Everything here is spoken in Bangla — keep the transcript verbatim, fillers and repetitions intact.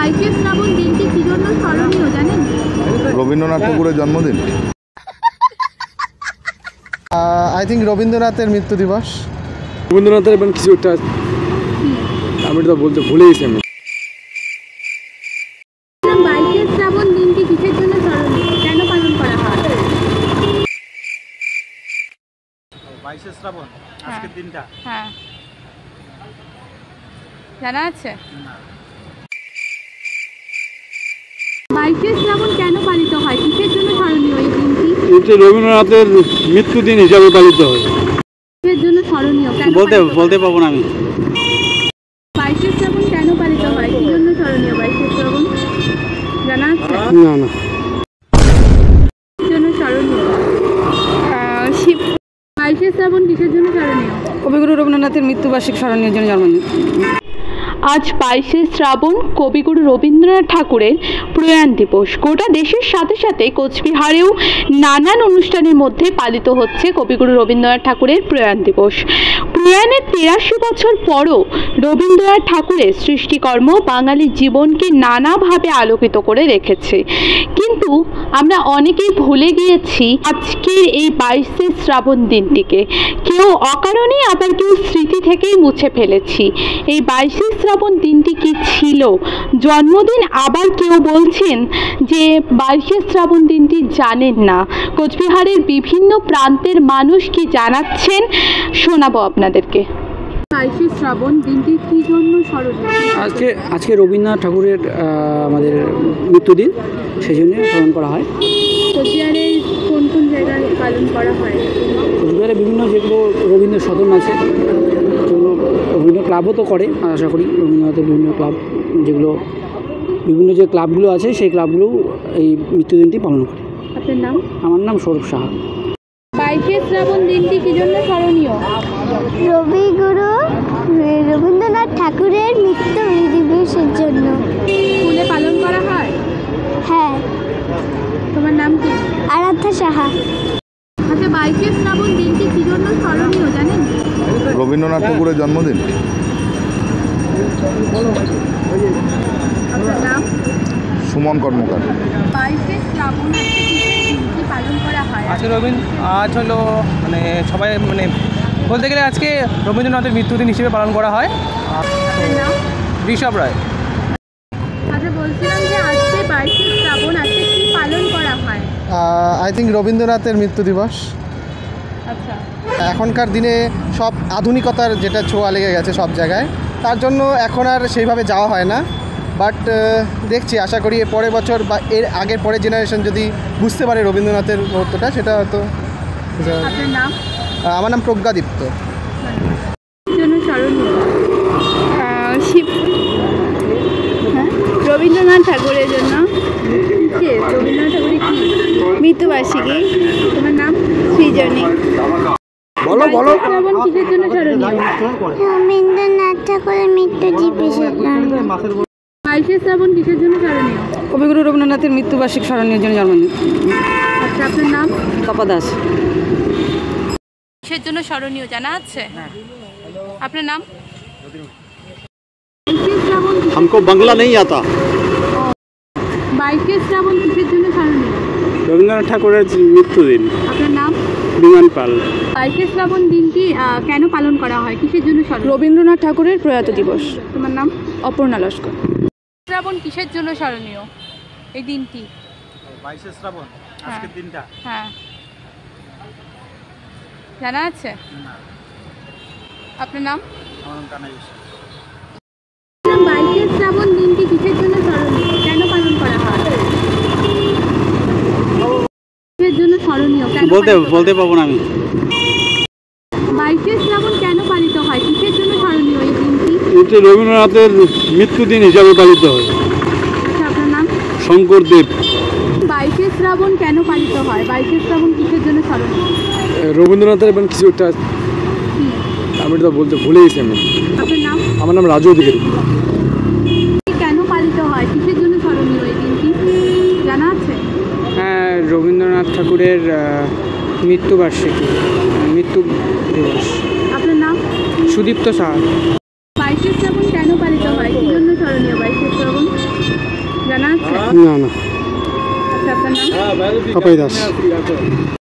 বাইশে শ্রাবণ দিনটি কি জন্য স্মরণীয় জানেন? রবীন্দ্রনাথ ঠাকুরের জন্মদিন। আই থিঙ্ক রবীন্দ্রনাথের মৃত্যু দিবস। রবীন্দ্রনাথের এবং কিছু একটা আমি তো বলতে ভুলে গেছি আমি। বাইশে শ্রাবণ দিনটি কিসের জন্য স্মরণীয়, কেন পালন করা হয়? বাইশে শ্রাবণ আজকের দিনটা হ্যাঁ, জানা আছে? বাইশে শ্রাবণ কেন পালিত হয়, কিসের জন্য স্মরণীয় এই দিনটি? এটি রবীন্দ্রনাথের মৃত্যুদিন হিসাবে পালিত হয়। কিসের জন্য স্মরণীয় বলতে বলতে পারবো না আমি। বাইশে শ্রাবণ কেন পালিত হয়, কি জন্য স্মরণীয় বাইশে শ্রাবণ জানা আছে? না না জন্য স্মরণীয় শিব। বাইশে শ্রাবণ কিসের জন্য স্মরণীয়? কবিগুরু রবীন্দ্রনাথের মৃত্যুবার্ষিক স্মরণীয় জন্য জন্মদিন। আজ বাইশে শ্রাবণ কবিগুরু রবীন্দ্রনাথ ঠাকুরের প্রয়াণ দিবস। গোটা দেশের সাথে সাথে কোচবিহারেও নানান অনুষ্ঠানের মধ্যে পালিত হচ্ছে কবিগুরু রবীন্দ্রনাথ ঠাকুরের প্রয়াণ দিবস। প্রয়াণের তিরাশি বছর পরও রবীন্দ্রনাথ ঠাকুরের সৃষ্টিকর্ম বাঙালির জীবনকে নানাভাবে আলোকিত করে রেখেছে, কিন্তু আমরা অনেকেই ভুলে গিয়েছি আজকের এই বাইশে শ্রাবণ দিনটিকে। কেউ অকারণে, আবার কেউ স্মৃতি থেকেই মুছে ফেলেছি। এই বাইশে শ্রাবণ দিনটি কি ছিল জন্মদিন, আবার কেউ বলছেন যে বাইশে শ্রাবণ দিনটি জানেন না। কোচবিহারের বিভিন্ন প্রান্তের মানুষ কি জানাচ্ছেন শোনাবো আপনাদেরকে। বাইশে শ্রাবণ দিনটি কি জন্য স্মরণীয়? আজকে আজকে রবীন্দ্রনাথ ঠাকুরের আমাদের মৃত্যুদিন, সেই জন্য পালন করা হয়। কোচবিহারে কোন কোন জায়গায় পালন করা হয়? কোচবিহারে বিভিন্ন যেগুলো রবীন্দ্র সদন আছে, যেগুলো রবীন্দ্র ক্লাবও তো করে, আশা করি রবীন্দ্রনাথের বিভিন্ন ক্লাব, যেগুলো বিভিন্ন যে ক্লাবগুলো আছে সেই ক্লাবগুলো এই মৃত্যুদিনটি পালন করে। আপনার নাম? আমার নাম সৌরভ সাহা। বাইশে শ্রাবণ দিনটি কি জন্য স্মরণীয়? রবিগুরু রবীন্দ্রনাথ ঠাকুরের মৃত্যু দিবসের জন্য। স্কুলে পালন করা হয়? হ্যাঁ। তোমার নাম কি? আরাধ্যা সাহা। আচ্ছা, বাইশে শ্রাবণ দিনটি কি জন্য স্মরণীয় জানেন? রবীন্দ্রনাথ ঠাকুরের জন্মদিন। আপনার নাম? সুমন কর্মকার। বাইশে শ্রাবণ দিনটি পালন করা হয়? আজকে রবীন্দ্র আজ হলো মানে সবাই মানে বলতে গেলে আজকে রবীন্দ্রনাথের মৃত্যুদিন হিসেবে পালন করা হয়। আপনার নাম? ঋষভ রায়। আচ্ছা, বলছিলাম যে আজকে বাইশে শ্রাবণ আজকে কি পালন করা হয়? আই থিঙ্ক রবীন্দ্রনাথের মৃত্যু দিবস। আচ্ছা, এখনকার দিনে সব আধুনিকতার যেটা ছোঁয়া লেগে গেছে সব জায়গায়, তার জন্য এখন আর সেইভাবে যাওয়া হয় না। বাট দেখছি, আশা করি এর পরের বছর বা এর আগের পরের জেনারেশন যদি বুঝতে পারে রবীন্দ্রনাথের মুহূর্তটা, সেটা হয়তো। আপনার নাম? আমার নাম প্রজ্ঞাদীপ্ত। জন্য স্মরণীয় শিব। হ্যাঁ, রবীন্দ্রনাথ ঠাকুরের জন্য। কে রবীন্দ্রনাথ ঠাকুরের কি মৃত্যুবার্ষিকী। তোমার নাম? সৃজনী। বলো বলো শ্রাবণ কিসের জন্য স্মরণীয়? রবীন্দ্রনাথ ঠাকুরের মৃত্যু দিবসের জন্য। বাইশে শ্রাবণ কিসের জন্য স্মরণীয়? কবিগুরু রবীন্দ্রনাথের মৃত্যুবার্ষিক স্মরণীয় জন্য জন্মদিন। আচ্ছা, আপনার নাম? তপা দাস। কিসের জন্য স্মরণীয় জানা আছে? আপনার নাম? हमको বাংলা नहीं आता। বাইশে শ্রাবণ কিসের জন্য স্মরণীয়? রবীন্দ্রনাথ ঠাকুরের মৃত্যুদিন। আপনার নাম? বিমান পাল। বাইশে শ্রাবণ দিনটি কেন পালন করা হয়, কিসের জন্য স্মরণীয়? রবীন্দ্রনাথ ঠাকুরের প্রয়াত দিবস। তোমার নাম? অপর্ণা লস্কর। শ্রাবণ কিসের জন্য স্মরণীয় এই দিনটি? বাইশে শ্রাবণ আজকের দিনটা হ্যাঁ, জানা আছে? আপনার নাম? আমার নাম কানাই বিশ্বাস। বাইশে শ্রাবণ দিনটি কিসের জন্য স্মরণীয়, কেন পালন করা হয়? কিসের জন্য স্মরণীয়? বলতে বলতে পারবো না আমি। বাইশে শ্রাবণ কেন পালিত হয়, কিসের জন্য স্মরণীয় এই দিনটি? এটি রবীন্দ্রনাথের মৃত্যুদিন হিসাবে পালিত হয়। আচ্ছা, আপনার নাম? শঙ্কর দেব। বাইশে শ্রাবণ কেন পালিত হয়, বাইশে শ্রাবণ কিসের জন্য স্মরণীয়? রবীন্দ্রনাথের এবং কিছু একটা আমি তো বলতে ভুলে গেছি আমি। আপনার নাম? আমার নাম রাজু অধিকারী। কেন পালিত হয়, কিসের জন্য স্মরণীয় এই দিনটি জানা আছে? হ্যাঁ, রবীন্দ্রনাথ ঠাকুরের মৃত্যুবার্ষিকী, মৃত্যু দিবস। আপনার নাম? সুদীপ্ত সাহা। বাইশে শ্রাবণ কেন পালিত হয়, কি জন্য স্মরণীয় বাইশে শ্রাবণ? জানা আছে? না না আচ্ছা, আপনার নাম? পাপাই দাস।